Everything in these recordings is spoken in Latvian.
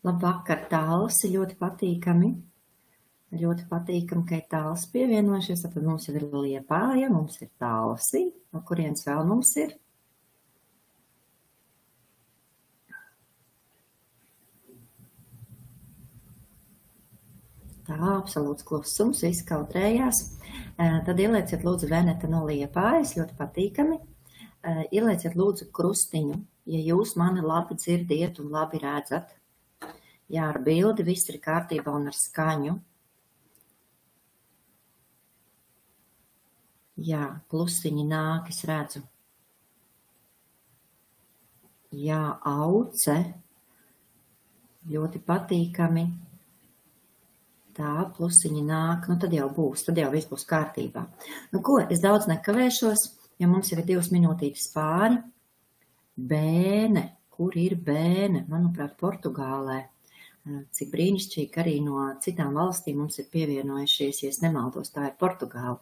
Labvakar, Tāls, ļoti patīkami. Ļoti patīkami, ka ir Tāls pievienojušies. Tad mums ir Liepāja, mums ir Tālsi. No kurienes vēl mums ir? Tā, absolūts klusums, viss kautrējās. Tad ielieciet lūdzu Veneta no Liepājas, ļoti patīkami. Ielieciet lūdzu krustiņu, ja jūs mani labi dzirdiet un labi redzat. Jā, ar bildi viss ir kārtībā un ar skaņu. Jā, plusiņi nāk, es redzu. Jā, Auce. Ļoti patīkami. Tā, plusiņi nāk, nu tad jau būs, tad jau viss būs kārtībā. Nu ko, es daudz nekavēšos, jo mums jau ir 2 minūtītes pāri. Bēne, kur ir Bēne? Manuprāt, Portugālē. Cik brīnišķīgi arī no citām valstīm mums ir pievienojušies, ja es nemaldos, tā ir Portugāla.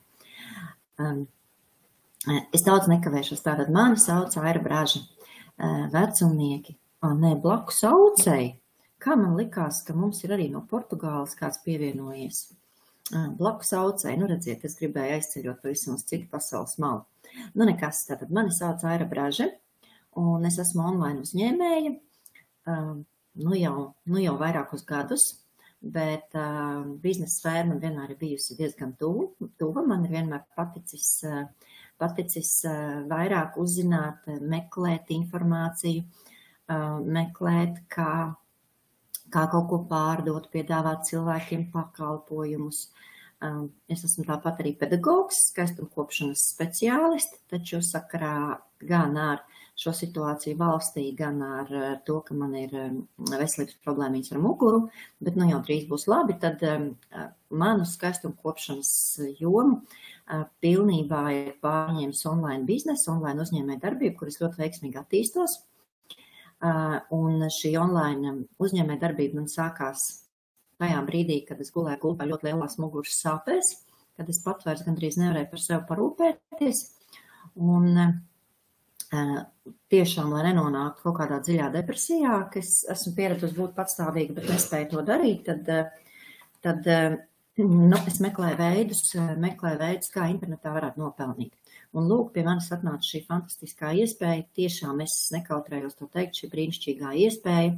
Es daudz nekavēšos, tātad mani sauc Aira Braža, vecumnieki. Nē, blakus Aucei. Kā man likās, ka mums ir arī no Portugāles kāds pievienojies. Blakus Aucei, nu redziet, es gribēju aizceļot pavisam uz citu pasaules malu. Nu nekas, tātad mani sauc Aira Braža, un es esmu online uzņēmēja, nu jau vairākus gadus, bet biznesa sfēra man vienmēr ir bijusi diezgan tuva. Man ir vienmēr paticis vairāk uzzināt, meklēt informāciju, meklēt, kā kaut ko pārdot, piedāvāt cilvēkiem pakalpojumus. Es esmu tāpat arī pedagogs, skaistumkopšanas speciālisti, taču sakarā gan ar šo situāciju valstī, gan ar to, ka man ir veselības problēmiņas ar muguru, bet nu jau drīz būs labi, tad manu skaistumkopšanas jomu pilnībā ir pārņēmis online biznesu, online uzņēmē darbību, kuras ļoti veiksmīgi attīstos. Un šī online uzņēmē darbība man sākās tajā brīdī, kad es gulēju gultā ļoti lielās muguras sāpēs, kad es pat vairs gandrīz nevarēju par sevi parūpēties. Un tiešām, lai nenonāktu kaut kādā dziļā depresijā, ka es esmu pieradusi būt patstāvīga, bet nespēju to darīt, tad es meklēju veidus, kā internetā varētu nopelnīt. Un lūk, pie manis atnāca šī fantastiskā iespēja, tiešām es nekautrējos to teikt, šī brīnišķīgā iespēja,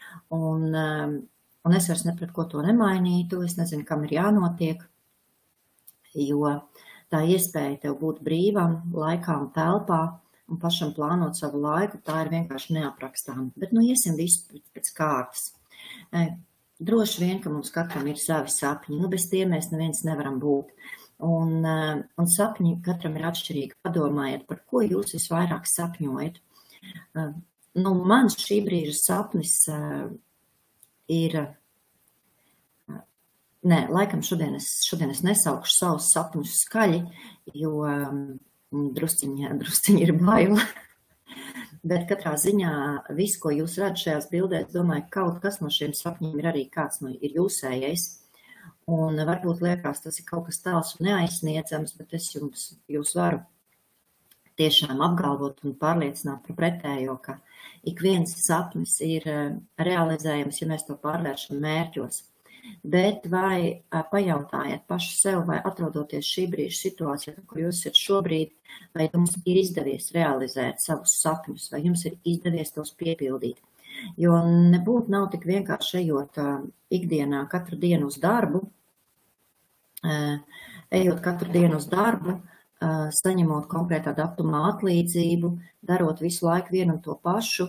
un es vairs ne pret ko to nemainītu, es nezinu, kam ir jānotiek, jo tā iespēja tev būt brīvam, laikā un telpā, un pašam plānot savu laiku, tā ir vienkārši neaprakstāma. Bet nu iesim visu pēc kārtas. Droši vien, ka mums katram ir savi sapņi, nu bez tiem mēs neviens nevaram būt. Un sapņi katram ir atšķirīgi. Padomājiet, par ko jūs visvairāk sapņojat. Nu, mans šī brīža sapnis ir, laikam šodien es nesaukšu savus sapņus skaļi, jo drusciņi ir baila. Bet katrā ziņā viss, ko jūs redzat šajās bildēs, domāju, kaut kas no šiem sapņiem ir arī kāds ir jūsējais. Un varbūt liekas, tas ir kaut kas tāls un neaizsniedzams, bet es jūs varu tiešām apgalvot un pārliecināt par pretējo, ka ik viens sapnis ir realizējams, ja mēs to pārvēršam mērķos. Bet vai pajautājiet paši sev, vai atrodoties šī brīža situācijā, kur jūs esat šobrīd, vai jums ir izdevies realizēt savus sapņus, vai jums ir izdevies tos piepildīt. Jo nebūtu nav tik vienkārši ejot ikdienā katru dienu uz darbu, saņemot konkrētā datumā atlīdzību, darot visu laiku vienu un to pašu,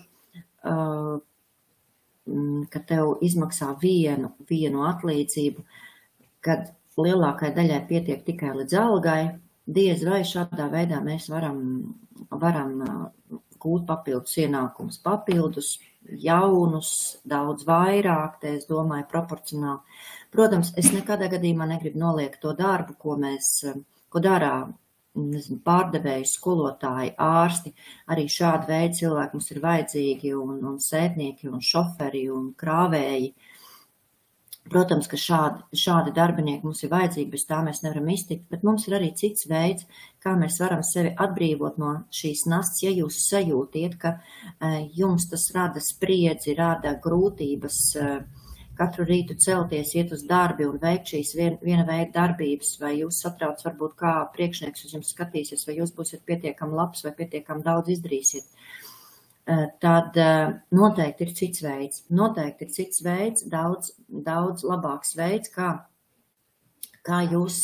ka tev izmaksā vienu atlīdzību, kad lielākai daļai pietiek tikai līdz algai, diez vai šādā veidā mēs varam gūt papildus ienākumus, papildus jaunus, daudz vairāk, te es domāju proporcionāli. Protams, es nekādā gadījumā negribu noliegt to darbu, ko dara pārdevēji, skolotāji, ārsti. Arī šādi veidi cilvēki mums ir vajadzīgi, un sētnieki, un šoferi, un krāvēji. Protams, ka šādi darbinieki mums ir vajadzīgi, bez tā mēs nevaram iztikt, bet mums ir arī cits veids, kā mēs varam sevi atbrīvot no šīs nastas, ja jūs sajūtiet, ka jums tas rada spriedzi, rada grūtības katru rītu celties, iet uz darbi un veikt šīs viena veida darbības, vai jūs satrauc varbūt kā priekšnieks uz jums skatīsies, vai jūs būsiet pietiekami labs vai pietiekami daudz izdarīsiet. Tad noteikti ir cits veids. Noteikti ir cits veids, daudz labāks veids, kā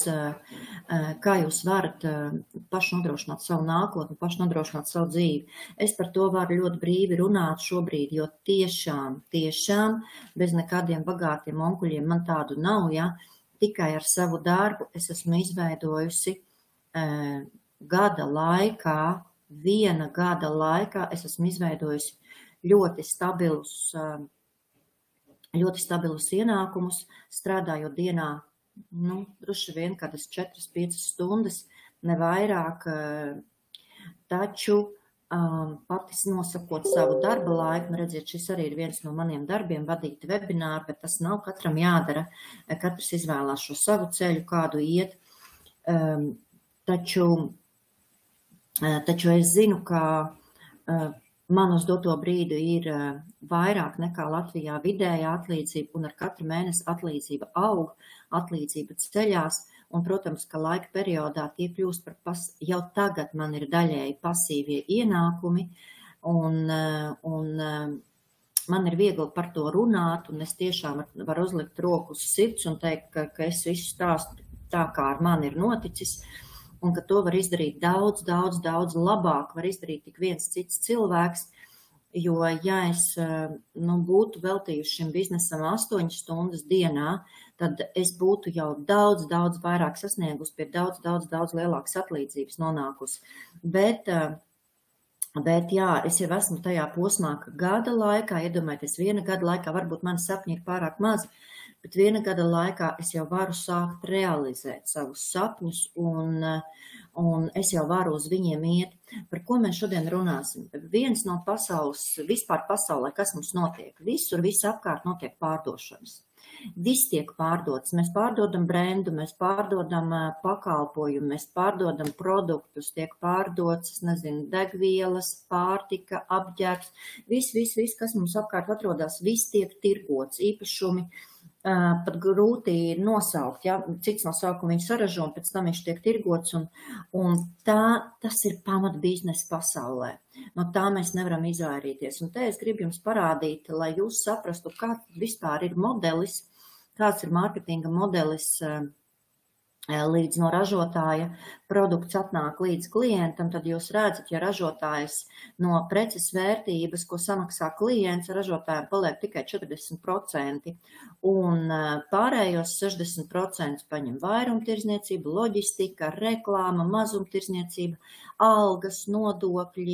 jūs varat paši nodrošināt savu nākotni, paši nodrošināt savu dzīvi. Es par to varu ļoti brīvi runāt šobrīd, jo tiešām bez nekādiem bagātiem onkuļiem man tādu nav, ja? Tikai ar savu darbu es esmu izveidojusi viena gada laikā es esmu izveidojusi ļoti stabilus ienākumus, strādājot dienā, droši vien kādas 4-5 stundas, ne vairāk, taču pati nosakot savu darba laiku, redziet, šis arī ir viens no maniem darbiem, vadīt webināru, bet tas nav katram jādara, katrs izvēlās šo savu ceļu, kādu iet, taču es zinu, ka man uz doto brīdi ir vairāk nekā Latvijā vidējā atlīdzība, un ar katru mēnesi atlīdzība aug, atlīdzība ceļās, un, protams, ka laika periodā tie kļūst par jau tagad man ir daļēji pasīvie ienākumi, un man ir viegli par to runāt, un es tiešām varu uzlikt roku uz sirds un teikt, ka es visu stāstu tā, kā ar mani ir noticis, un ka to var izdarīt daudz labāk, var izdarīt tik viens cits cilvēks, jo, ja es būtu veltījuši šim biznesam 8 stundas dienā, tad es būtu jau daudz vairāk sasniegusi, pie daudz lielākas atlīdzības nonākusi. Bet jā, es jau esmu tajā posmā, ka gada laikā, iedomājieties, viena gada laikā, varbūt mani sapņi ir pārāk mazi, bet viena gada laikā es jau varu sākt realizēt savus sapņus, un es jau varu uz viņiem iet. Par ko mēs šodien runāsim? Viens no vispār pasaulē, kas mums notiek? Visur apkārt notiek pārdošanas. Viss tiek pārdots. Mēs pārdodam brendu, mēs pārdodam pakalpojumu, mēs pārdodam produktus, tiek pārdots, degvielas, pārtika, apģērbs. Viss, kas mums apkārt atrodas, viss tiek tirgots, īpašumi. Pat grūti nosaukt, ja? Cits nosaukumu viņi saražo, un pēc tam viņš tiek tirgots, un tas ir pamat biznesa pasaulē. No tā mēs nevaram izvairīties. Un te es gribu jums parādīt, lai jūs saprastu, kāds vispār ir modelis, kāds ir mārketinga modelis līdz no ražotāja produkts atnāk līdz klientam, tad jūs redzat, ja ražotājs no preces vērtības, ko samaksā klients, ražotājiem paliek tikai 40%, un pārējos 60% paņem vairumtirdzniecība, loģistika, reklāma, mazumtirdzniecība, algas, nodokļi,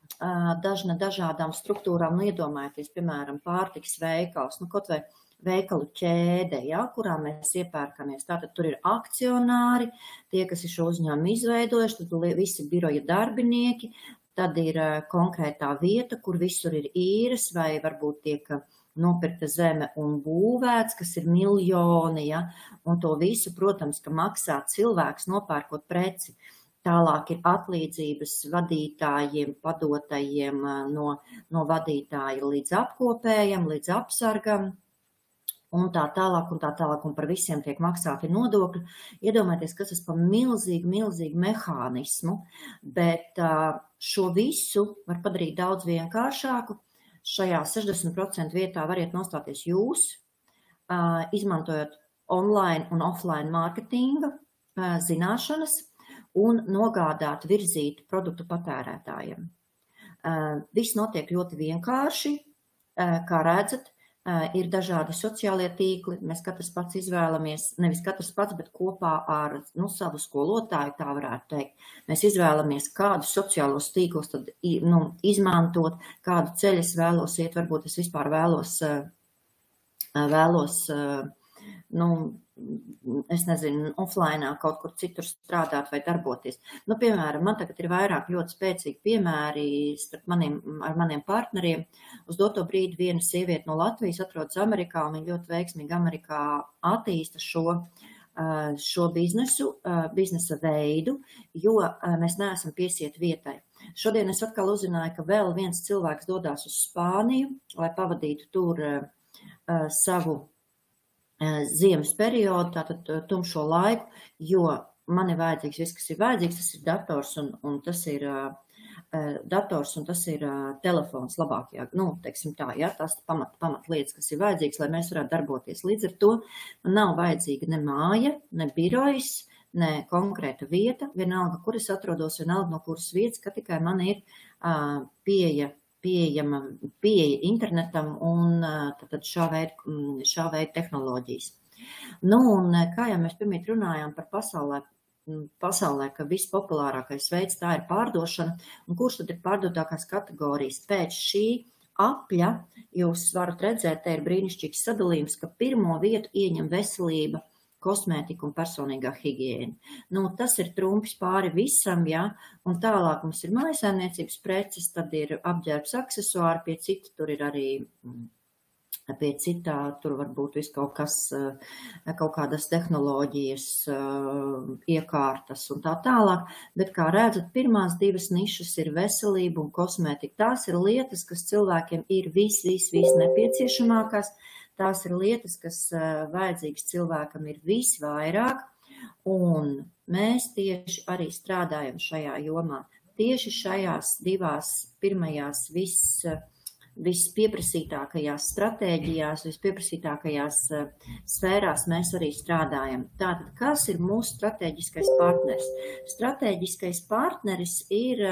dažādām struktūrām, iedomājieties, piemēram, pārtiks veikals, kaut vai veikalu ķēde, ja, kurā mēs iepērkamies. Tātad tur ir akcionāri, tie, kas ir šo uzņēmumu izveidojuši, tad visi biroja darbinieki, tad ir konkrētā vieta, kur visur ir īres vai varbūt tiek nopirkta zeme un būvēts, kas ir miljoni, ja, un to visu, protams, ka maksā cilvēks nopērkot preci. Tālāk ir atlīdzības vadītājiem, padotajiem no vadītāja līdz apkopējam, līdz apsargam, un tā tālāk, un par visiem tiek maksāti nodokļi. Iedomājieties, kas tas par milzīgu mehānismu, bet šo visu var padarīt daudz vienkāršāku. Šajā 60% vietā variet nostāties jūs, izmantojot online un offline mārketinga zināšanas un nogādāt, virzīt produktu patērētājiem. Viss notiek ļoti vienkārši, kā redzat, ir dažādi sociālie tīkli, mēs katrs pats izvēlamies, nevis katrs pats, bet kopā ar savu skolotāju, tā varētu teikt. Mēs izvēlamies, kādu sociālos tīklus tad izmantot, kādu ceļu es vēlos iet, varbūt es vispār vēlos es nezinu, offline kaut kur citur strādāt vai darboties. Nu, piemēram, man tagad ir vairāk ļoti spēcīgi piemēri ar maniem partneriem. Uz doto brīdi viena sieviete no Latvijas atrodas Amerikā, un viņa ļoti veiksmīgi Amerikā attīsta šo biznesa veidu, jo mēs neesam piesieti vietai. Šodien es atkal uzzināju, ka vēl viens cilvēks dodās uz Spāniju, lai pavadītu tur savu ziemas periodu, tātad tumšo laiku, jo man ir vajadzīgs viss, kas ir vajadzīgs, tas ir dators un tas ir telefons labākajā, teiksim tā, ja, tās pamat lietas, kas ir vajadzīgs, lai mēs varētu darboties. Līdz ar to man nav vajadzīga ne māja, ne birojs, ne konkrēta vieta, vienalga, kur es atrodos, vienalga no kuras vietas, ka tikai man ir pieeja internetam un tad šā veida tehnoloģijas. Un kā jau mēs pirmīt runājām par pasaulē, ka vispopulārākais veids tā ir pārdošana, un kurš tad ir pārdotākās kategorijas. Pēc šī apļa jūs varat redzēt, te ir brīnišķīgs sadalījums, ka pirmo vietu ieņem veselība, kosmētika un personīgā higiēna. Tas ir trumpis pāri visam, ja, un tālāk mums ir mājasēmniecības preces, tad ir apģērbs aksesuāri, pie cita tur ir arī, pie citā tur varbūt viss kaut kas, kaut kādas tehnoloģijas, iekārtas un tā tālāk, bet kā redzat, pirmās divas nišas ir veselība un kosmētika. Tās ir lietas, kas cilvēkiem ir vis nepieciešamākās. Tās ir lietas, kas vajadzīgas cilvēkam ir visvairāk, un mēs tieši arī strādājam šajā jomā. Tieši šajās divās pirmajās vispieprasītākajās stratēģijās, vispieprasītākajās sfērās mēs arī strādājam. Tātad, kas ir mūsu strateģiskais partners? Strateģiskais partneris ir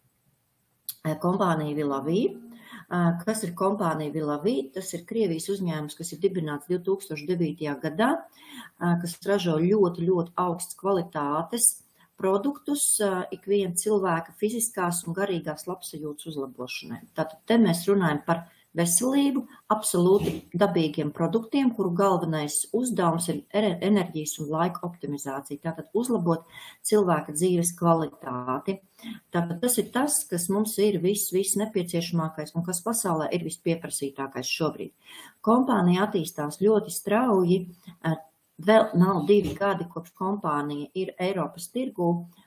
kompānija Vilavī. Kas ir kompānija Vilavī? Tas ir Krievijas uzņēmums, kas ir dibināts 2009. gadā, kas ražo ļoti augstas kvalitātes produktus ikviena cilvēka fiziskās un garīgās labsajūtas uzlabošanai. Tātad te mēs runājam par veselību, absolūti dabīgiem produktiem, kuru galvenais uzdevums ir enerģijas un laika optimizācija. Tātad uzlabot cilvēka dzīves kvalitāti. Tātad tas ir tas, kas mums ir viss nepieciešamākais un kas pasaulē ir vispieprasītākais šobrīd. Kompānija attīstās ļoti strauji, vēl nav 2 gadi, kopš kompānija ir Eiropas tirgū,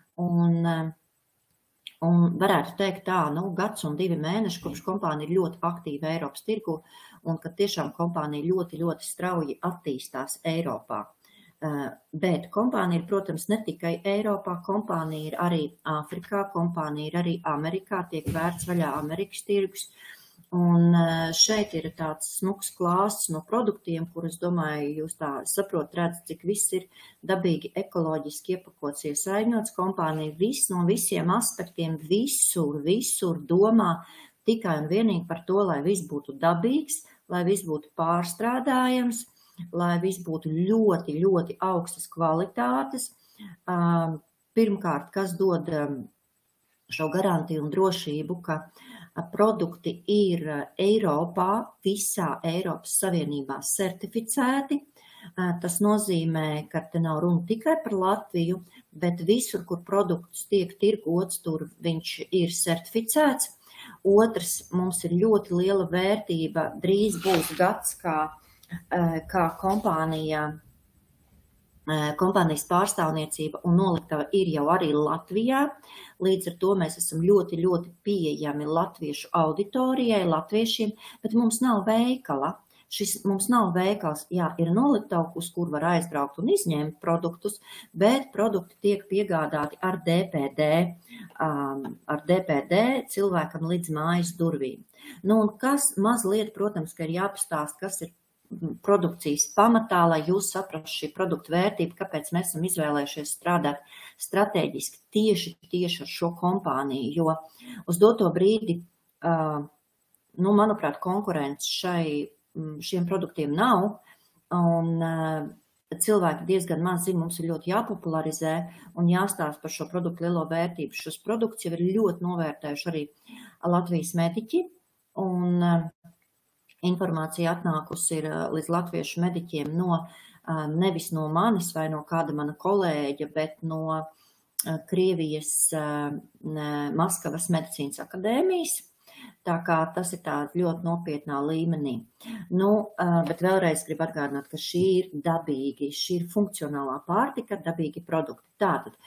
un varētu teikt tā, gads un 2 mēneši, kopš kompānija ir ļoti aktīva Eiropas tirgū, un ka tiešām kompānija ļoti strauji attīstās Eiropā. Bet kompānija ir, protams, ne tikai Eiropā, kompānija ir arī Āfrikā, kompānija ir arī Amerikā, tiek vērts vaļā Amerikas tirgus. Un šeit ir tāds smuks klāsts no produktiem, kur es domāju, jūs tā redzat, cik viss ir dabīgi, ekoloģiski iepakots, iesaiņots. Kompānija no visiem aspektiem visur domā tikai un vienīgi par to, lai viss būtu dabīgs, lai viss būtu pārstrādājams, lai viss būtu ļoti augstas kvalitātes. Pirmkārt, kas dod šo garantiju un drošību, ka produkti ir Eiropā, visā Eiropas Savienībā certificēti. Tas nozīmē, ka te nav runa tikai par Latviju, bet visur, kur produkts tiek tirgots, tur viņš ir certificēts. Otrs, mums ir ļoti liela vērtība, drīz būs gads, kā kompānijas pārstāvniecība un noliktava ir jau arī Latvijā. Līdz ar to mēs esam ļoti pieejami latviešu auditorijai, latviešiem, bet mums nav veikala. Mums nav veikals, jā, ir noliktava, uz kur var aizbraukt un izņemt produktus, bet produkti tiek piegādāti ar DPD cilvēkam līdz mājas durvīm. Un kas mazliet, protams, ka ir jāpastāst, kas ir produkcijas pamatā, lai jūs saprastu šī produktu vērtību, kāpēc mēs esam izvēlējušies strādāt strateģiski tieši ar šo kompāniju, jo uz doto brīdi, manuprāt, konkurence šiem produktiem nav, un cilvēki diezgan maz zina, mums ir ļoti jāpopularizē un jāstāst par šo produktu lielo vērtību. Šos produktus jau ir ļoti novērtējuši arī Latvijas mediķi, un informācija atnākusi ir līdz latviešu mediķiem no nevis no manis vai no kāda mana kolēģa, bet no Krievijas Maskavas medicīnas akadēmijas. Tā kā tas ir tā ļoti nopietnā līmenī. Bet vēlreiz gribu atgādināt, ka šī ir dabīgi, šī ir funkcionālā pārtika, dabīgi produkti. Tātad,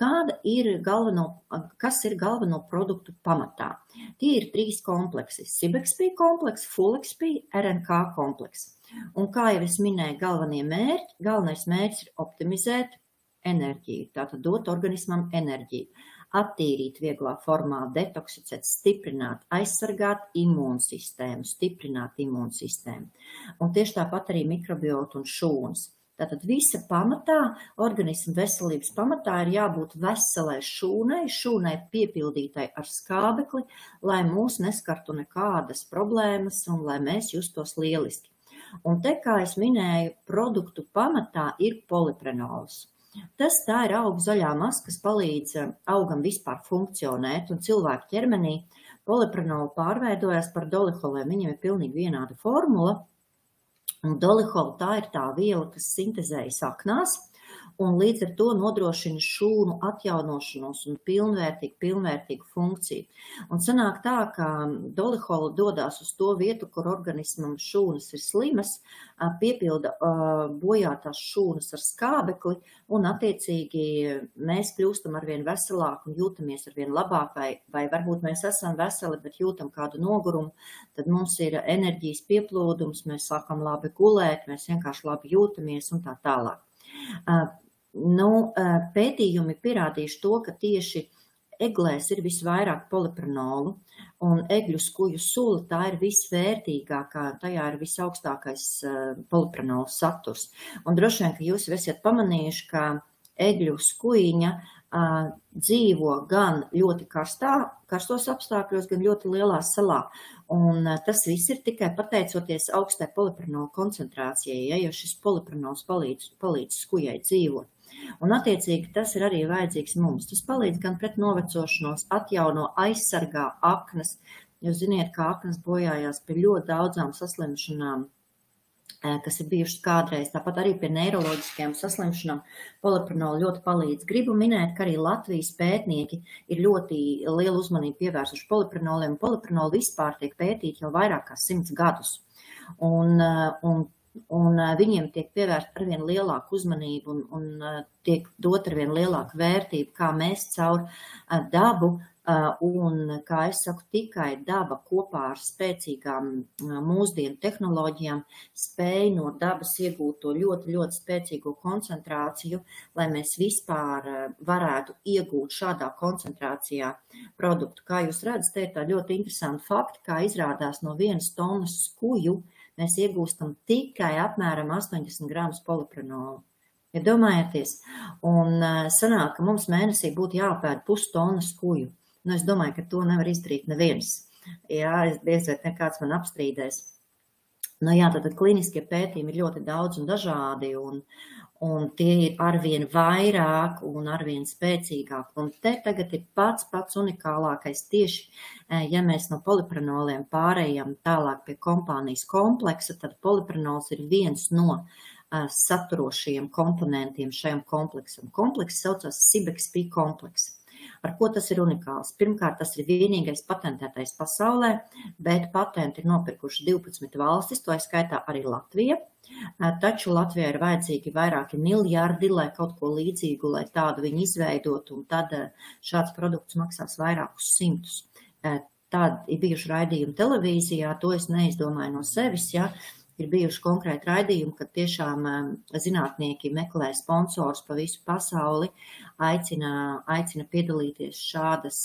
kas ir galveno produktu pamatā? Tie ir 3 kompleksi – Sibexpī kompleks, Fulexpī, RNK kompleks. Un kā jau es minēju, galvenais mērķis ir optimizēt enerģiju, tātad dot organismam enerģiju. Attīrīt vieglā formā, detoksicēt, stiprināt, aizsargāt imūnsistēmu, stiprināt imūnsistēmu. Un tieši tāpat arī mikrobiotu un šūnas. Tātad visa pamatā, organisma veselības pamatā ir jābūt veselai šūnai piepildītai ar skābekli, lai mūs neskartu nekādas problēmas un lai mēs justos lieliski. Un te, kā es minēju, produktu pamatā ir poliprenols. Tā ir auga zaļā masa, kas palīdz augam vispār funkcionēt, un cilvēku ķermenī poliprenolu pārveidojas par doliholiem. Viņam ir pilnīgi vienāda formula, un doliholi tā ir tā viela, kas sintezējas aknās, un līdz ar to nodrošina šūnu atjaunošanos un pilnvērtīgu funkciju. Un sanāk tā, ka doliholi dodās uz to vietu, kur organismam šūnas ir slimas, piepilda bojātās šūnas ar skābekli, un attiecīgi mēs kļūstam arvien veselāki un jūtamies arvien labāk, vai varbūt mēs esam veseli, bet jūtam kādu nogurumu, tad mums ir enerģijas pieplūdums, mēs sākam labi gulēt, mēs vienkārši labi jūtamies un tā tālāk. Pētījumi pierādījuši to, ka tieši eglēs ir visvairāk poliprenolu, un egļu skuju sula tā ir visvērtīgākā, tajā ir visaugstākais poliprenola saturs. Un droši vien, ka jūs esat pamanījuši, ka egļu skujiņa dzīvo gan ļoti karstos apstākļos, gan ļoti lielā salā. Un tas viss ir tikai pateicoties augstai poliprenola koncentrācijai, jo šis poliprenols palīdz skujai dzīvot. Un attiecīgi tas ir arī vajadzīgs mums. Tas palīdz gan pret novecošanos, atjauno, aizsargā aknas. Jūs ziniet, ka aknas bojājās pie ļoti daudzām saslimšanām, kas ir bijušas kādreiz, tāpat arī pie neiroloģiskajām saslimšanām poliprenoli ļoti palīdz. Gribu minēt, ka arī Latvijas pētnieki ir ļoti lielu uzmanību pievērsuši poliprenoliem. Poliprenoli vispār tiek pētīti jau vairāk kā 100 gadus. Un viņiem tiek pievērsta arvien lielāku uzmanību un tiek dot arvien lielāku vērtību, kā mēs caur dabu un, kā es saku, tikai daba kopā ar spēcīgām mūsdienu tehnoloģijām spēj no dabas iegūt to ļoti, ļoti spēcīgo koncentrāciju, lai mēs vispār varētu iegūt šādā koncentrācijā produktu. Kā jūs redzat, te ir tā ļoti interesanti fakti, kā izrādās no 1 tonnas skuju mēs iegūstam tikai apmēram 80 gramus poliprenolu. Iedomājieties, un sanāk, ka mums mēnesī būtu jāpēd pustonas skuju. Es domāju, ka to nevar izdarīt neviens. Jā, es diezvēt nekāds man apstrīdēs. Tātad klīniskie pētījumi ir ļoti daudz un dažādi, un tie ir arvien vairāk un arvien spēcīgāk. Un te tagad ir pats unikālākais tieši, ja mēs no poliprenoliem pārējām tālāk pie kompānijas kompleksa, tad poliprenols ir viens no saturošajiem komponentiem šajam kompleksam. Kompleks saucās Sibexpī kompleks. Ar ko tas ir unikāls? Pirmkārt, tas ir vienīgais patentētais pasaulē, bet patenti ir nopirkuši 12 valstis, to skaitā arī Latvija. Taču Latvijai ir vajadzīgi vairāki miljardi, lai kaut ko līdzīgu, lai tādu viņi izveidotu, un tad šāds produkts maksās vairākus simtus. Tādi ir bijuši raidījumi televīzijā, to es neizdomāju no sevis, ja. Ir bijuši konkrēti raidījumi, kad tiešām zinātnieki meklē sponsors pa visu pasauli, aicina piedalīties šādas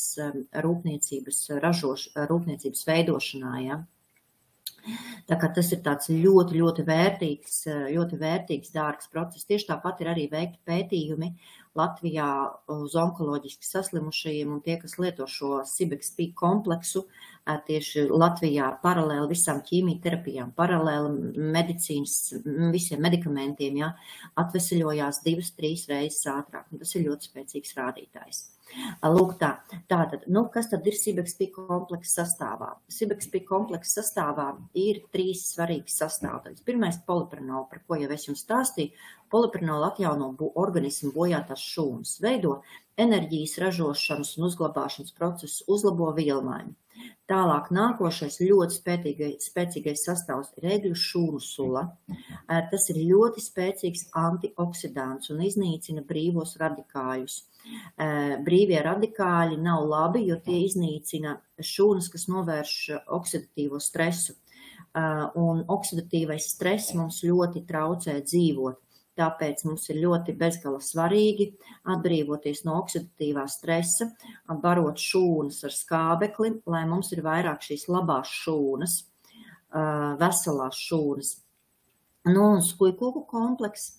rūpniecības veidošanā. Ja. Tā kā tas ir tāds ļoti, ļoti vērtīgs, dārgs process. Tieši tāpat ir arī veikti pētījumi Latvijā uz onkoloģiski saslimušajiem, un tie, kas lieto šo Sibexpī kompleksu, tieši Latvijā paralēli visām ķīmijterapijām, paralēli medicīnas, visiem medikamentiem, ja, atveseļojās 2-3 reizes ātrāk, un tas ir ļoti spēcīgs rādītājs. Lūk tā. Tātad, kas tad ir SIBEXP kompleksa sastāvā? SIBEXP kompleksa sastāvā ir 3 svarīgas sastāvdaļas. Pirmais poliprenolu, par ko jau es jums stāstīju. Poliprenolu atjauno organismu bojātās šūnas, veido enerģijas ražošanas un uzglabāšanas procesu, uzlabo vielmaiņu. Tālāk nākošais ļoti spēcīgais sastāvs ir egļu šūnu sula. Tas ir ļoti spēcīgs antioksidants un iznīcina brīvos radikāļus. Brīvie radikāļi nav labi, jo tie iznīcina šūnas, kas novērš oksidatīvo stresu. Un oksidatīvais stress mums ļoti traucē dzīvot. Tāpēc mums ir ļoti bezgala svarīgi atbrīvoties no oksidatīvā stresa, barot šūnas ar skābekli, lai mums ir vairāk šīs labās šūnas, veselās šūnas. Un skujkoku komplekss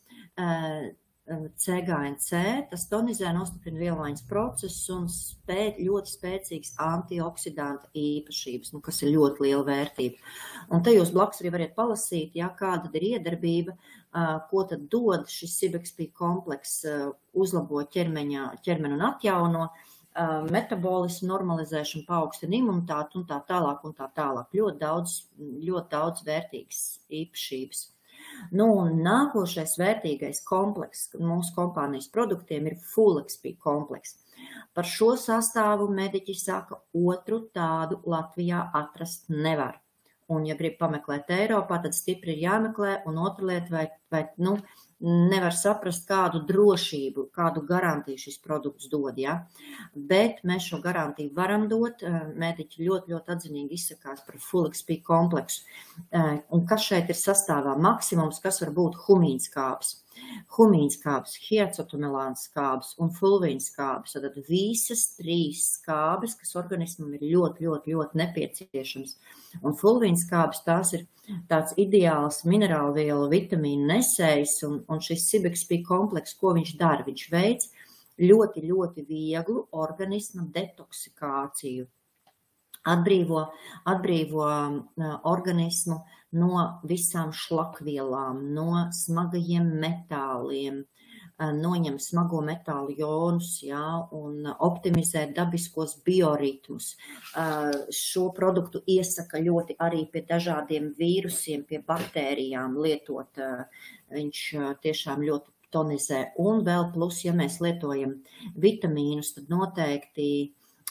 CGNC, tas tonizē, nostiprina vielmaiņas procesu un ļoti spēcīgs antioksidanta īpašības, kas ir ļoti liela vērtība. Un te jūs blakus arī variet palasīt, kāda ir iedarbība, ko tad dod šis SIBEXP komplekss, uzlabo ķermeni un atjauno, metabolismu normalizēšanu, paaugstina imunitāti un tā tālāk un tā tālāk. Ļoti daudz vērtīgas īpašības. Un nākošais vērtīgais komplekss mūsu kompānijas produktiem ir FULXP komplekss. Par šo sastāvu mediķi saka, otru tādu Latvijā atrast nevar. Un, ja grib pameklēt Eiropā, tad stipri ir jāmeklē, un otra lieta, vai nevar saprast, kādu drošību, kādu garantiju šis produkts dod, ja? Bet mēs šo garantiju varam dot, mediķi ļoti atzinīgi izsakās par FULXP kompleksu. Un kas šeit ir sastāvā? Maksimums, kas var būt humīnskābs, hiacotomelāns skābs un fulvīns skābs. Tad visas 3 skābes, kas organismam ir ļoti nepieciešams. Un fulvīns skābs tās ir tāds ideāls minerālvielu vitamīnu nesējs, un šis SIBEXP komplekss, ko viņš dara? Viņš veic ļoti vieglu organisma detoksikāciju. Atbrīvo organismu no visām šlakvielām, no smagajiem metāliem, noņem smago metālu jonus, un optimizē dabiskos bioritmus. Šo produktu iesaka ļoti arī pie dažādiem vīrusiem, pie baktērijām lietot. Viņš tiešām ļoti tonizē. Un vēl plus, ja mēs lietojam vitamīnus, tad noteikti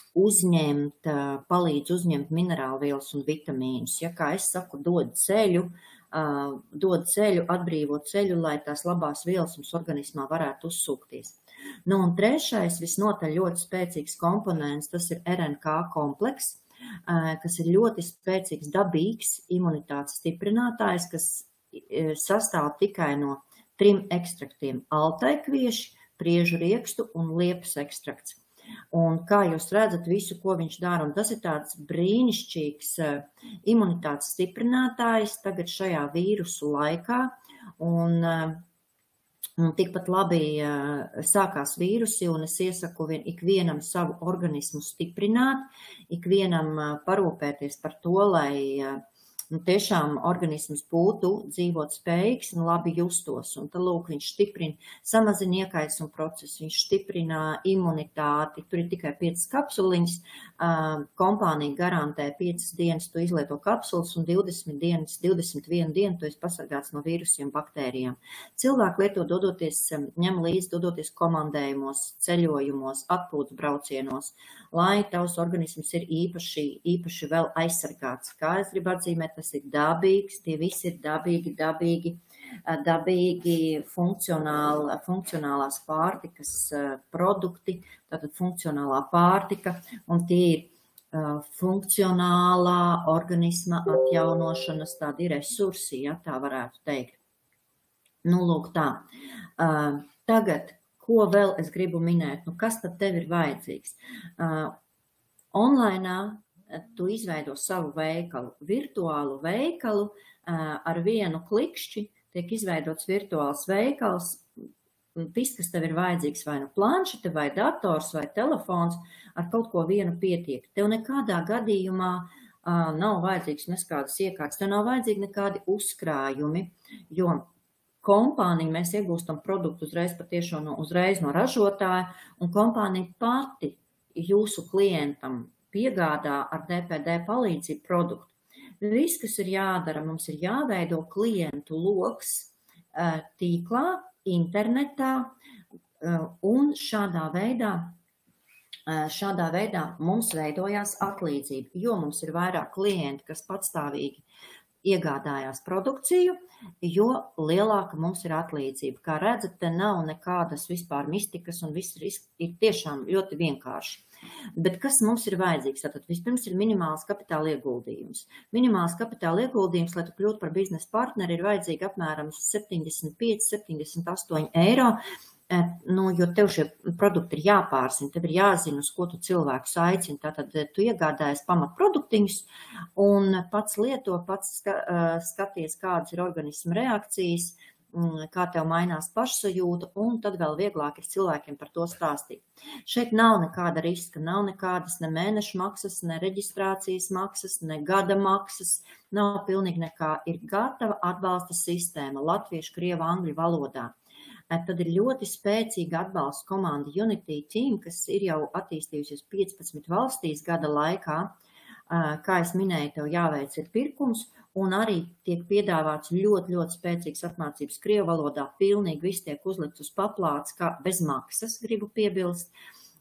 palīdz uzņemt minerālvielas un vitamīnus. Ja, kā es saku, dod ceļu, atbrīvo ceļu, lai tās labās vielas mums organismā varētu uzsūkties. Un trešais, visnotaļ ļoti spēcīgs komponents, tas ir RNK komplekss, kas ir ļoti spēcīgs dabīgs imunitātes stiprinātājs, kas sastāv tikai no 3 ekstraktiem – altaikvieši, priežu riekstu un liepas ekstrakts. Un kā jūs redzat visu, ko viņš dara, un tas ir tāds brīnišķīgs imunitātes stiprinātājs tagad šajā vīrusu laikā, un tikpat labi sākās vīrusi, un es iesaku ikvienam savu organismu stiprināt, ikvienam parūpēties par to, lai tiešām organisms būtu dzīvot spējīgs un labi justos. Un tad, lūk, viņš samazina iekaisumu procesu, viņš stiprina imunitāti. Tur ir tikai 5 kapsuliņas. Kompānija garantē 5 dienas tu izlieto kapsulas un 21 dienu tu esi pasargāts no vīrusiem, baktērijām. Cilvēki lieto ņem līdzi dodoties komandējumos, ceļojumos, atpūtas braucienos, lai tavs organisms ir īpaši vēl aizsargāts. Kā es gribu atzīmēt, tas ir dabīgs, tie visi ir dabīgi funkcionālās pārtikas produkti, tātad funkcionālā pārtika, un tie ir funkcionālā organisma atjaunošanas tādi resursi, ja tā varētu teikt. Lūk tā. Tagad, ko vēl es gribu minēt? Kas tad tev ir vajadzīgs? Onlainā tu izveido savu veikalu, virtuālu veikalu, ar vienu klikšķi tiek izveidots virtuāls veikals. Viss, kas tev ir vajadzīgs, vai planšete, vai dators, vai telefons, ar kaut ko vienu pietiek. Tev nekādā gadījumā nav vajadzīgs nekādas iekārtas, tev nav vajadzīgi nekādi uzkrājumi, jo kompānija, mēs iegūstam produktu uzreiz no ražotāja, un kompānija pati jūsu klientam piegādā ar DPD palīdzību produktu. Viss, kas ir jādara, mums ir jāveido klientu loks tīklā, internetā, un šādā veidā mums veidojās atlīdzība, jo mums ir vairāk klienti, kas patstāvīgi iegādājās produkciju, jo lielāka mums ir atlīdzība. Kā redzat, te nav nekādas vispār mistikas, un viss ir tiešām ļoti vienkārši. Bet kas mums ir vajadzīgs? Tātad vispirms ir minimāls kapitāla ieguldījums. Minimāls kapitāla ieguldījums, lai tu kļūtu par biznesa partneri, ir vajadzīgi apmēram 75–78 eiro. Jo tev šie produkti ir jāpārzina, tev ir jāzina, uz ko tu cilvēkus aicini. Tātad tu iegādājies pamatproduktiņus un pats lieto, pats skaties, kādas ir organisma reakcijas, kā tev mainās pašsajūta, un tad vēl vieglāk ir cilvēkiem par to stāstīt. Šeit nav nekāda riska, nav nekādas ne mēneša maksas, ne reģistrācijas maksas, ne gada maksas, nav pilnīgi nekā. Ir gatava atbalsta sistēma latviešu, krievu, angļu valodā. Tad ir ļoti spēcīga atbalsta komanda Unity Team, kas ir jau attīstījusies 15 valstīs gada laikā. Kā es minēju, tev jāveic ir pirkums, un arī tiek piedāvāts ļoti, ļoti spēcīgs apmācības krievu valodā. Pilnīgi viss tiek uzlikts uz paplātes, kā bez maksas, gribu piebilst.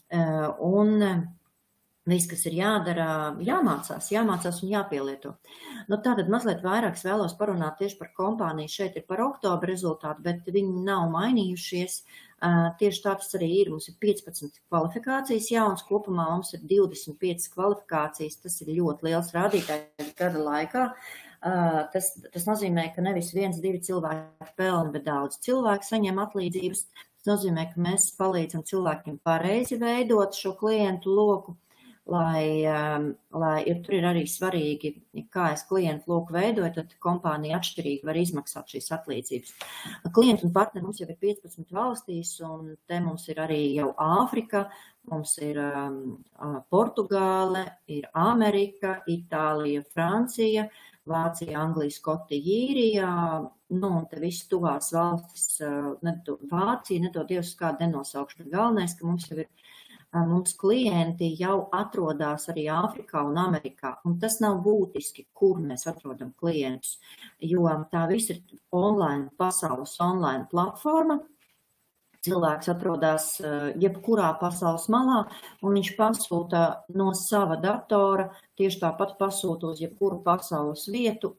Un viss, kas ir jādara, jāmācās un jāpielieto. Tātad mazliet vairāk es vēlos parunāt tieši par kompāniju. Šeit ir par oktobra rezultātu, bet viņi nav mainījušies. Tieši tā tas arī ir. Mums ir 15 kvalifikācijas jauns, kopumā mums ir 25 kvalifikācijas. Tas ir ļoti liels rādītājs gada laikā. Tas nozīmē, ka nevis 1–2 cilvēki pelna, bet daudz cilvēku saņem atlīdzības. Tas nozīmē, ka mēs palīdzam cilvēkiem pareizi veidot šo klientu loku, lai tur ir arī svarīgi, kā es klientu loku veidoju, tad kompānija atšķirīgi var izmaksāt šīs atlīdzības. Klienti un partneri mums jau ir 15 valstīs, un te mums ir arī jau Āfrika, mums ir Portugāle, ir Amerika, Itālija, Francija, Vācija, Anglija, Skotija, Īrijā, un te viss tuvās valstis, Vācija, nedod Dievs, kādu nenosaukšu, bet galvenais, ka mums klienti jau atrodas arī Āfrikā un Amerikā, un tas nav būtiski, kur mēs atrodam klientus, jo tā viss ir pasaules online platforma. Cilvēks atrodas jebkurā pasaules malā, un viņš pasūta no sava datora, tieši tāpat pasūta uz jebkuru pasaules vietu,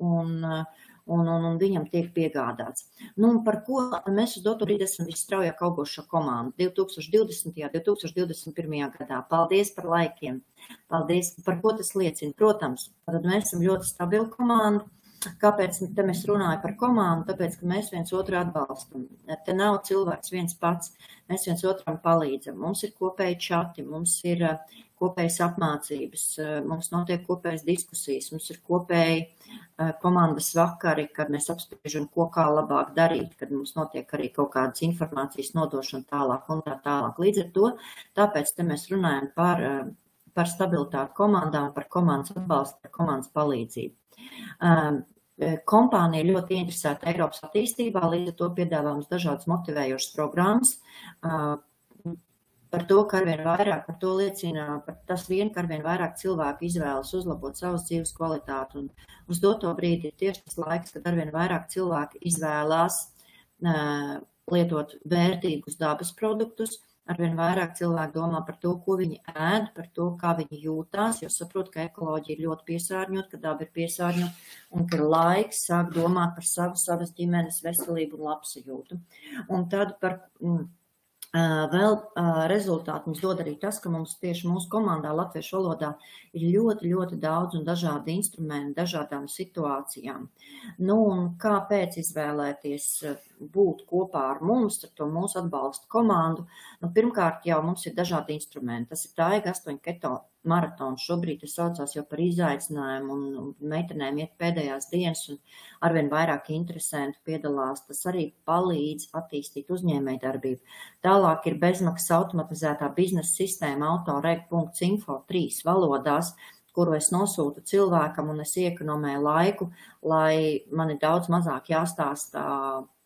un viņam tiek piegādāts. Par ko mēs uz doto brīdi esam visstraujāk augošā komanda 2020. 2021. gadā. Paldies par laikiem. Paldies, par ko tas liecina. Protams, tad mēs esam ļoti stabila komanda. Kāpēc te mēs runājam par komandu? Tāpēc, ka mēs viens otru atbalstam. Te nav cilvēks viens pats. Mēs viens otram palīdzam. Mums ir kopēji čati, mums ir kopējas apmācības, mums notiek kopējas diskusijas, mums ir kopēji komandas vakari, kad mēs apspriežam, ko kā labāk darīt, kad mums notiek arī kaut kādas informācijas nodošana tālāk un tā tālāk. Līdz ar to, tāpēc te mēs runājam par stabilitāti komandām, par komandas atbalstu, par komandas palīdzību. Kompānija ļoti interesēta Eiropas attīstībā, līdz ar to piedāvā mums dažādas motivējošas programmas. Par to, ka arvien vairāk, par to liecina tas vien, ka arvien vairāk cilvēku izvēlas uzlabot savas dzīves kvalitāti. Un uz doto brīdi ir tieši tas laiks, kad arvien vairāk cilvēki izvēlās lietot vērtīgus dabas produktus. Arvien vairāk cilvēki domā par to, ko viņi ēd, par to, kā viņi jūtās, jo saprot, ka ekoloģija ir ļoti piesārņot, ka daba ir piesārņot, un ka ir laiks sāk domāt par savas ģimenes veselību un labsajūtu. Un tad vēl rezultātu mums dod arī tas, ka mums tieši mūsu komandā latviešu valodā ir ļoti, ļoti daudz un dažādi instrumenti, dažādām situācijām. Un kāpēc izvēlēties būt kopā ar mums, ar to mūsu atbalstu komandu? Pirmkārt, jau mums ir dažādi instrumenti. Tas ir Taiga 8 keto maratons. Šobrīd tas saucās jau par izaicinājumu, un meitenēm iet pēdējās dienas, un arvien vairāk interesanti piedalās. Tas arī palīdz attīstīt uzņēmējdarbību. Tālāk ir bezmaksas automatizētā biznesa sistēma autoreg.info 3 valodās, kuru es nosūtu cilvēkam, un es iekonomēju laiku, lai man ir daudz mazāk jāstāstā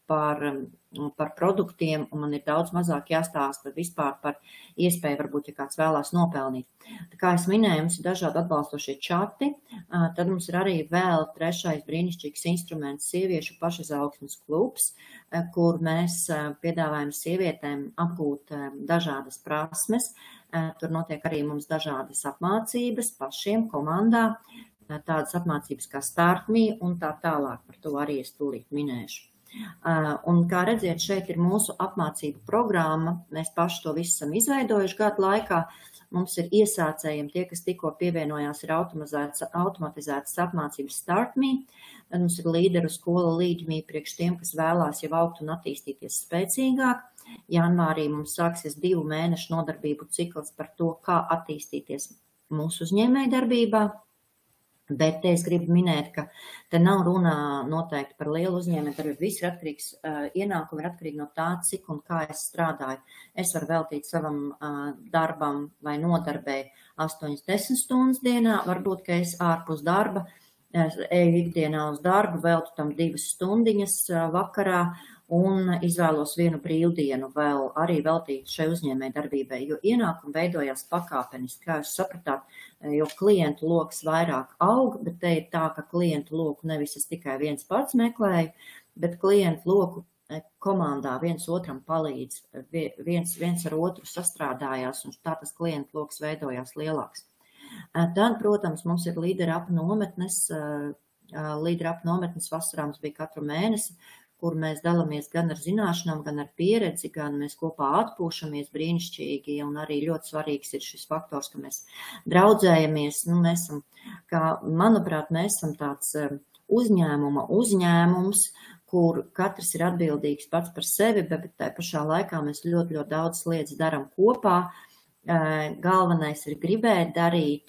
par produktiem, un man ir daudz mazāk jāstāsta vispār par iespēju, varbūt, ja kāds vēlās nopelnīt. Tā kā es minēju, mums ir dažādi atbalstošie čati, tad mums ir arī vēl trešais brīnišķīgs instruments sieviešu pašizaugsmes klubs, kur mēs piedāvājam sievietēm apgūt dažādas prasmes. Tur notiek arī mums dažādas apmācības pašiem komandā, tādas apmācības kā Start Me un tā tālāk, par to arī es tūlīt minēšu. Un kā redziet, šeit ir mūsu apmācību programma, mēs paši to visu esam izveidojuši gadu laikā, mums ir iesācējiem, tie, kas tikko pievienojās, ir automatizētas apmācības Start Me, tad mums ir līderu skola Lead Me priekš tiem, kas vēlās jau augt un attīstīties spēcīgāk. Janvārī mums sāksies 2 mēnešu nodarbību cikls par to, kā attīstīties mūsu uzņēmēju darbībā. Bet te es gribu minēt, ka te nav runā noteikti par lielu uzņēmēju darbību. Viss ir atkarīgs, ienākumi ir atkarīgi no tā, cik un kā es strādāju. Es varu veltīt savam darbam vai nodarbēji 8-10 stundas dienā, varbūt, ka es ārpus darba eju ikdienā uz darbu, veltu tam 2 stundiņas vakarā un izvēlos vienu brīvdienu vēl arī veltīt šai uzņēmēju darbībai, jo ienākumi veidojās pakāpeniski, kā jūs sapratāt, jo klientu loks vairāk aug, bet te ir tā, ka klientu loku nevis es tikai viens pats meklēju, bet klientu loku komandā viens otram palīdz, viens ar otru sastrādājās, un tā tas klientu loks veidojās lielāks. Tad, protams, mums ir līderu apnometnes, vasarā mums bija katru mēnesi, kur mēs dalāmies gan ar zināšanām, gan ar pieredzi, gan mēs kopā atpūšamies brīnišķīgi, un arī ļoti svarīgs ir šis faktors, ka mēs draudzējamies, mēs esam, manuprāt, mēs esam tāds uzņēmums, kur katrs ir atbildīgs pats par sevi, bet tā pašā laikā mēs ļoti, ļoti daudz lietas daram kopā, galvenais ir gribēt darīt,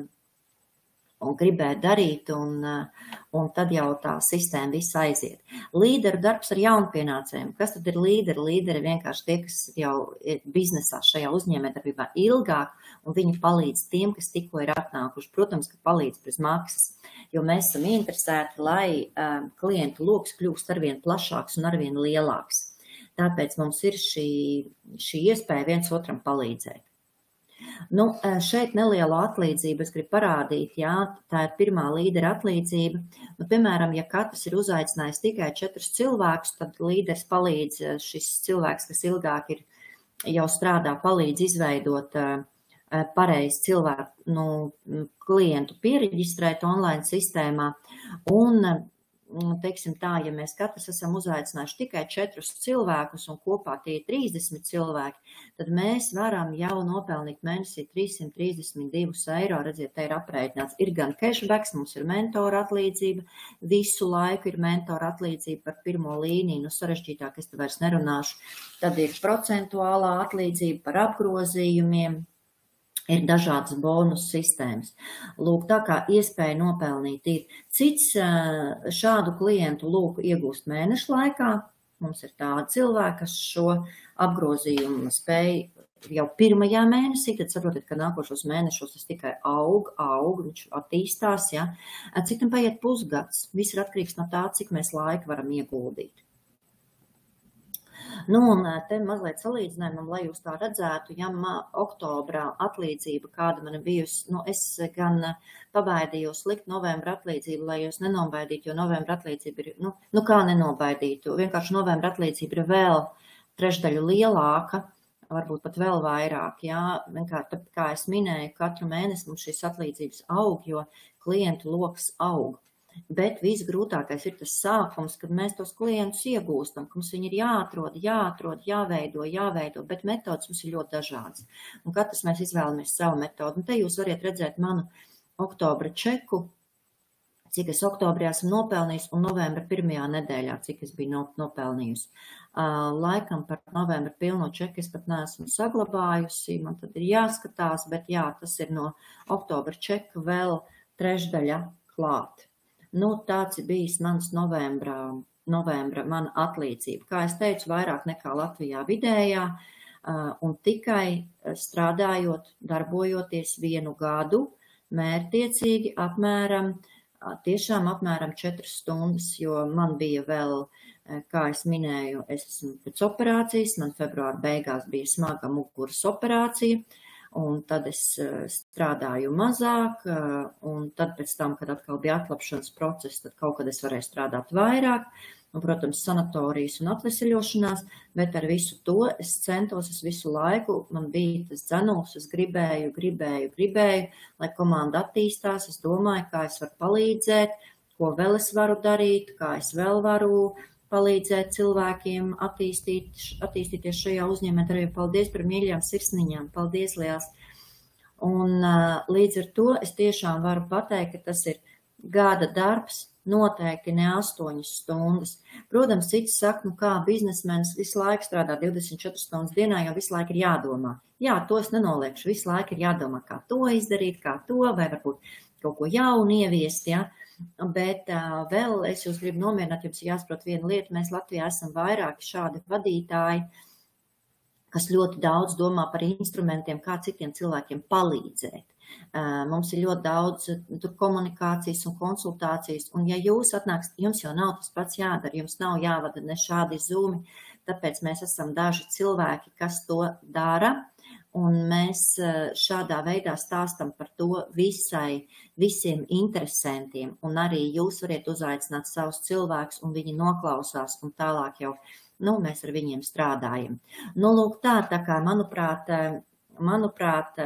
un tad jau tā sistēma viss aiziet. Līderu darbs ar jaunpienācējiem. Kas tad ir līderi? Līderi vienkārši tie, kas jau ir biznesā šajā uzņēmējdarbībā ilgāk, un viņi palīdz tiem, kas tikko ir atnākuši. Protams, ka palīdz bez maksas, jo mēs esam interesēti, lai klientu loks kļūst arvien plašāks un arvien lielāks. Tāpēc mums ir šī iespēja viens otram palīdzēt. Šeit nelielu atlīdzību es gribu parādīt, tā ir pirmā līdera atlīdzība. Piemēram, ja katrs ir uzaicinājis tikai 4 cilvēkus, tad līderis palīdz, šis cilvēks, kas ilgāk ir jau strādā, palīdz izveidot pareizi cilvēku, klientu piereģistrēt online sistēmā. Teiksim tā, ja mēs katrs esam uzaicinājuši tikai 4 cilvēkus un kopā tie ir 30 cilvēki, tad mēs varam jau nopelnīt mēnesī 332 eiro. Redziet, te ir aprēķināts. Ir gan cashbacks, mums ir mentora atlīdzība, visu laiku ir mentora atlīdzība par pirmo līniju, sarežģītāk es te vairs nerunāšu. Tad ir procentuālā atlīdzība par apgrozījumiem. Ir dažādas bonus sistēmas. Lūk, tā kā iespēja nopelnīt ir. Cits šādu klientu lūk iegūst mēnešu laikā. Mums ir tādi cilvēki, kas šo apgrozījumu spēj jau pirmajā mēnesī, tad saprotat, ka nākošos mēnešos tas tikai aug, viņš attīstās, ja. Citam paiet pusgads. Viss ir atkarīgs no tā, cik mēs laika varam ieguldīt. Un te mazliet salīdzinājumam, lai jūs tā redzētu, ja oktobrā atlīdzība, kāda man ir bijusi, es gan pabaidījos likt novembra atlīdzību, lai jūs nenobaidītu, jo novembra atlīdzība ir, kā nenobaidītu, vienkārši novembra atlīdzība ir vēl trešdaļu lielāka, varbūt pat vēl vairāk, vienkārši, kā es minēju, katru mēnesi mums šīs atlīdzības aug, jo klientu loks aug. Bet visgrūtākais ir tas sākums, kad mēs tos klientus iegūstam, ka mums viņi ir jāatrod, jāveido, bet metodas mums ir ļoti dažādas. Un katrs mēs izvēlamies savu metodu. Un te jūs variet redzēt manu oktobra čeku, cik es oktobrī esmu nopelnījis, un novembra pirmajā nedēļā, cik es biju nopelnījusi. Laikam par novembra pilno čeku es pat neesmu saglabājusi, man tad ir jāskatās, bet tas ir no oktobra čeka vēl trešdaļa klāt. Tāds ir bijis mans novembra mana atlīdzība. Kā es teicu, vairāk nekā Latvijā vidējā, un tikai strādājot, darbojoties 1 gadu, mērķtiecīgi apmēram tiešām apmēram 4 stundas, jo man bija vēl, kā es minēju, es esmu pēc operācijas, man februāra beigās bija smaga muguras operācija, un tad es strādāju mazāk, un tad pēc tam, kad atkal bija atlapšanas process, tad kaut kad es varēju strādāt vairāk, un, protams, sanatorijas un atveseļošanās, bet ar visu to es centos, es visu laiku, man bija tas dzenuls, es gribēju, lai komanda attīstās, es domāju, kā es varu palīdzēt, ko vēl es varu darīt, kā es vēl varu palīdzēt cilvēkiem attīstīties šajā uzņēmē. Arī paldies par mīļām sirsniņām, paldies liels. Un līdz ar to es tiešām varu pateikt, ka tas ir gada darbs, noteikti ne 8 stundas. Protams, cits saka, nu kā biznesmenis visu laiku strādā 24 stundas dienā, jo visu laiku ir jādomā. Jā, to es nenoliekšu, visu laiku ir jādomā, kā to izdarīt, kā to, vai varbūt kaut ko jaunu ieviest, ja. Bet vēl es jūs gribu nomierināt, jums jāsaprot viena lieta, mēs Latvijā esam vairāki šādi vadītāji, kas ļoti daudz domā par instrumentiem, kā citiem cilvēkiem palīdzēt. Mums ir ļoti daudz komunikācijas un konsultācijas, un ja jūs atnāks, jums jau nav tas pats jādara, jums nav jāvada ne šādi zumi, tāpēc mēs esam daži cilvēki, kas to dara, un mēs šādā veidā stāstam par to visiem interesantiem, un arī jūs variet uzaicināt savus cilvēkus, un viņi noklausās, un tālāk jau, mēs ar viņiem strādājam. Lūk tā kā, manuprāt,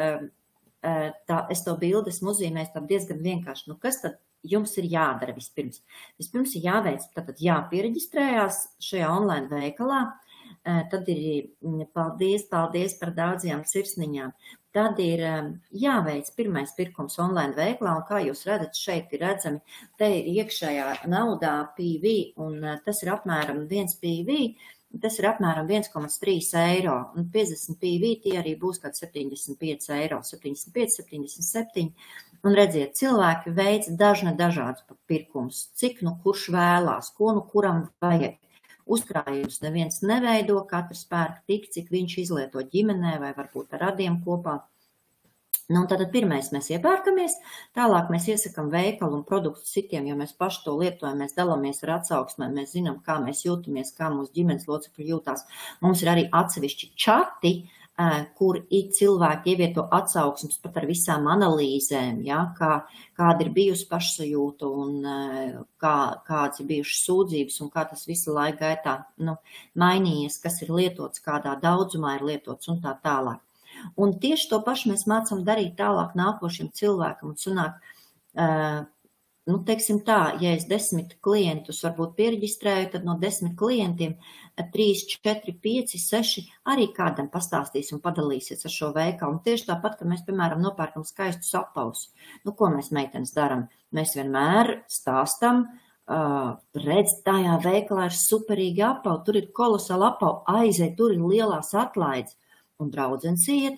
es to bildi esmu uzzīmējis tā diezgan vienkārši. Kas tad jums ir jādara vispirms? Vispirms ir jāveic, tātad jāpiereģistrējās šajā online veikalā, tad ir paldies par daudzajām sirsniņām. Tad ir jāveic pirmais pirkums online veikalā, un kā jūs redzat, šeit ir redzami, te ir iekšējā naudā PV, un tas ir apmēram 1 PV, tas ir apmēram 1,3 eiro, un 50 PV tie arī būs kāds 75 eiro, 75, 77, un redziet, cilvēki veic dažādus pirkumus, cik kurš vēlās, ko kuram vajag. Uzkrājumus neviens neveido, katrs pērk tik, cik viņš izlieto ģimenē vai varbūt ar radiem kopā. Tātad pirmais mēs iepērkamies, tālāk mēs iesakam veikalu un produktu citiem, jo mēs paši to lietojam, mēs dalāmies ar atsauksmēm, mēs zinām, kā mēs jūtamies, kā mūsu ģimenes locekļi jūtās. Mums ir arī atsevišķi čati, kur cilvēki ievieto atsauksmes pat ar visām analīzēm, ja, kāda ir bijusi pašsajūta un kādas ir bijušas sūdzības un kā tas visu laiku gaitā mainījies, kas ir lietots, kādā daudzumā ir lietots un tā tālāk. Un tieši to pašu mēs mācam darīt tālāk nākošiem cilvēkam un sanāk, teiksim tā, ja es 10 klientus varbūt piereģistrēju, tad no 10 klientiem 3, 4, 5, 6 arī kādam pastāstīs un padalīsies ar šo veikalu. Un tieši tāpat, ka mēs, piemēram, nopērkam skaistus apavus. Ko mēs meitenes daram? Mēs vienmēr stāstam, redz, tajā veikalā ir superīgi apavi, tur ir kolosāli apavi, aiziet, tur ir lielās atlaides. Un draudzens iet,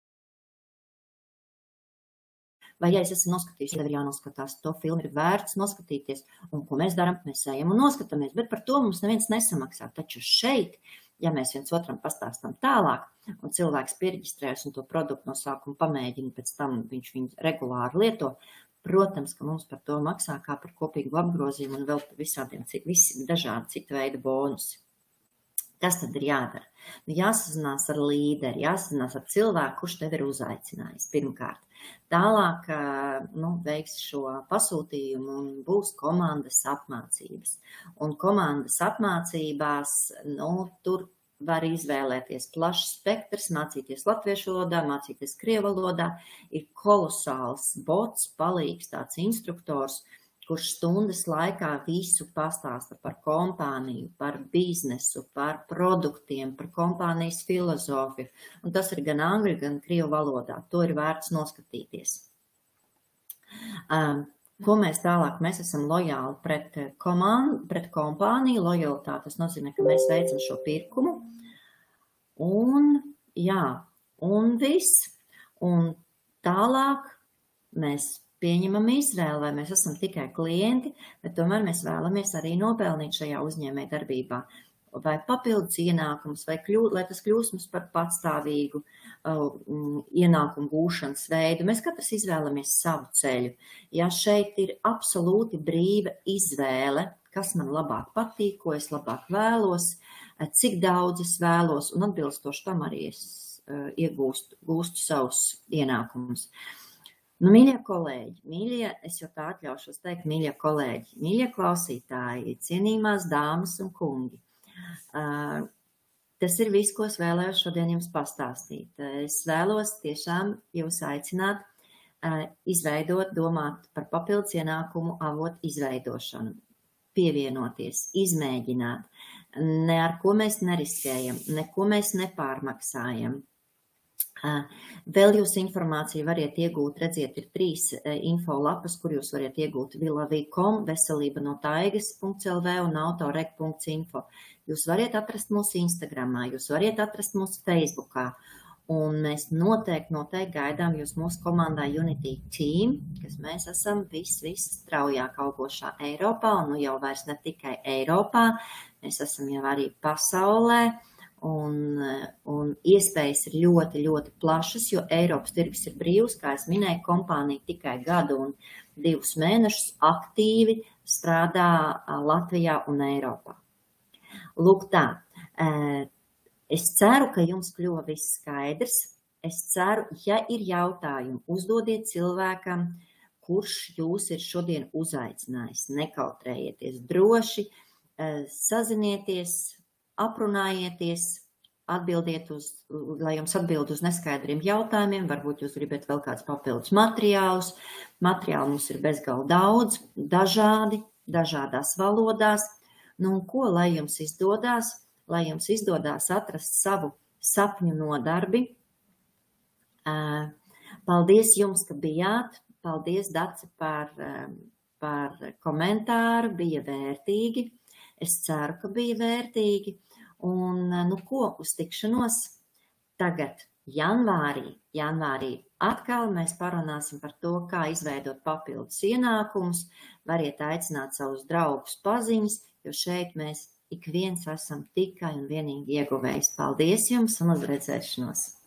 vai ja es esmu noskatījusi, tev ir jānoskatās, to filmu ir vērts noskatīties, un ko mēs darām, mēs ejam un noskatāmies, bet par to mums neviens nesamaksā, taču šeit, ja mēs viens otram pastāstam tālāk, un cilvēks piereģistrējas un to produktu no sākuma pamēģina, pēc tam viņš viņu regulāri lieto, protams, ka mums par to maksā kā par kopīgu apgrozījumu un vēl par visi dažādi citu veidu bonusi. Kas tad ir jādara? Jāsazinās ar līderi, jāsazinās ar cilvēku, kurš tevi ir uzaicinājis pirmkārt. Tālāk veiks šo pasūtījumu un būs komandas apmācības. Un komandas apmācībās, tur var izvēlēties plašs spektrs, mācīties latviešu valodā, mācīties krievu valodā. Ir kolosāls bots, palīgs tāds instruktors, kurš stundas laikā visu pastāsta par kompāniju, par biznesu, par produktiem, par kompānijas filozofiju. Un tas ir gan angļu, gan krievu valodā. To ir vērts noskatīties. Ko mēs tālāk? Mēs esam lojāli pret kompāniju. Lojalitāte, tas nozīmē, ka mēs veicam šo pirkumu. Un viss. Un tālāk mēs pieņemam izvēli, vai mēs esam tikai klienti, bet tomēr mēs vēlamies arī nopelnīt šajā uzņēmē darbībā. vai papildus ienākums, vai lai tas kļūst mums par patstāvīgu ienākumu gūšanas veidu. Mēs katrs izvēlamies savu ceļu. Ja šeit ir absolūti brīva izvēle, kas man labāk patīk, ko es labāk vēlos, cik daudz es vēlos, un atbilstoši tam arī es gūstu savus ienākumus. Nu, mīļie kolēģi, es jau tā atļaušos teikt, mīļie kolēģi, mīļie klausītāji, cienījumās dāmas un kungi. Tas ir viss, ko es vēlējos šodien jums pastāstīt. Es vēlos tiešām jūs aicināt domāt par papildus ienākumu avotu izveidošanu, pievienoties, izmēģināt. Ne ar ko mēs neriskējam, neko mēs nepārmaksājam. Vēl jūs informāciju variet iegūt, redziet, ir 3 info lapas, kur jūs variet iegūt vilavī.com, veselība no taigas.lv un autoreg.info. Jūs variet atrast mūsu Instagramā, jūs variet atrast mūsu Facebookā, un mēs noteikti gaidām jūs mūsu komandā Unity Team, kas mēs esam visstraujāk augošā Eiropā, un nu jau vairs ne tikai Eiropā, mēs esam jau arī pasaulē. Un iespējas ir ļoti, ļoti plašas, jo Eiropas tirgus ir brīvs, kā es minēju, kompānija tikai gadu un 2 mēnešus aktīvi strādā Latvijā un Eiropā. Lūk tā, es ceru, ka jums kļuva viss skaidrs. Es ceru, ja ir jautājumi, uzdodiet cilvēkam, kurš jūs ir šodien uzaicinājis. Nekautrējieties droši, sazinieties, aprunājieties, lai jums atbild uz neskaidriem jautājumiem, varbūt jūs gribat vēl kāds papildus materiālus. Materiāli mums ir bezgalīgi daudz, dažādās valodās. Nu, un ko, lai jums izdodās atrast savu sapņu nodarbi. Paldies jums, ka bijāt. Paldies, Dace, par komentāru. Bija vērtīgi. Es ceru, ka bija vērtīgi. Un, nu ko, uz tikšanos tagad janvārī atkal mēs parunāsim par to, kā izveidot papildus ienākumus. Variet aicināt savus draugus, paziņas, jo šeit mēs ik viens esam tikai un vienīgi ieguvējis. Paldies jums un uz redzēšanos!